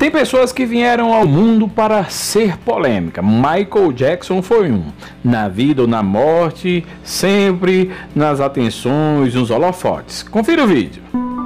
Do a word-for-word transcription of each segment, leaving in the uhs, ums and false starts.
Tem pessoas que vieram ao mundo para ser polêmica. Michael Jackson foi um. Na vida ou na morte, sempre nas atenções, nos holofotes. Confira o vídeo.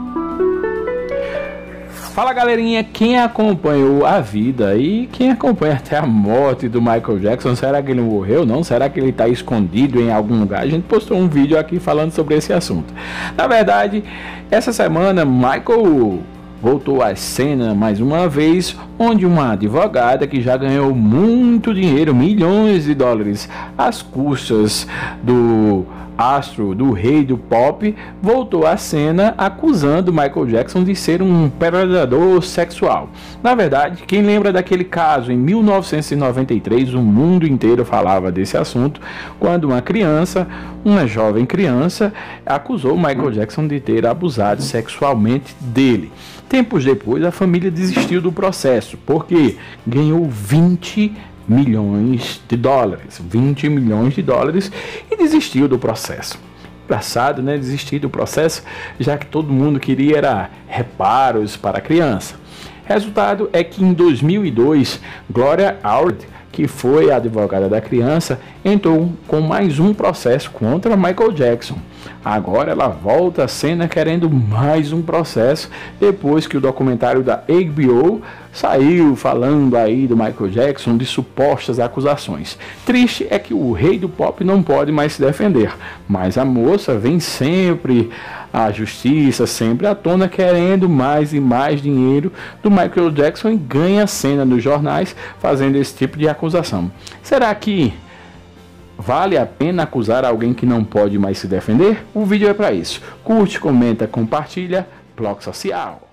Fala galerinha, quem acompanhou a vida e quem acompanha até a morte do Michael Jackson, será que ele morreu? Não? Será que ele está escondido em algum lugar? A gente postou um vídeo aqui falando sobre esse assunto. Na verdade, essa semana Michael voltou à cena mais uma vez, onde uma advogada que já ganhou muito dinheiro, milhões de dólares, às custas do astro, do rei do pop, voltou à cena acusando Michael Jackson de ser um predador sexual. Na verdade, quem lembra daquele caso em mil novecentos e noventa e três, o mundo inteiro falava desse assunto, quando uma criança, uma jovem criança, acusou Michael Jackson de ter abusado sexualmente dele. Tempos depois, a família desistiu do processo, porque ganhou vinte milhões de dólares, vinte milhões de dólares e desistiu do processo. Engraçado, né? Desistir do processo, já que todo mundo queria era reparos para a criança. Resultado é que em dois mil e dois, Gloria Allred, que foi a advogada da criança, entrou com mais um processo contra Michael Jackson. Agora ela volta à cena querendo mais um processo, depois que o documentário da H B O saiu falando aí do Michael Jackson, de supostas acusações. Triste é que o rei do pop não pode mais se defender, mas a moça vem sempre à justiça, sempre à tona, querendo mais e mais dinheiro do Michael Jackson e ganha cena nos jornais fazendo esse tipo de acusação. Será que vale a pena acusar alguém que não pode mais se defender? O vídeo é para isso. Curte, comenta, compartilha. Bloco Social.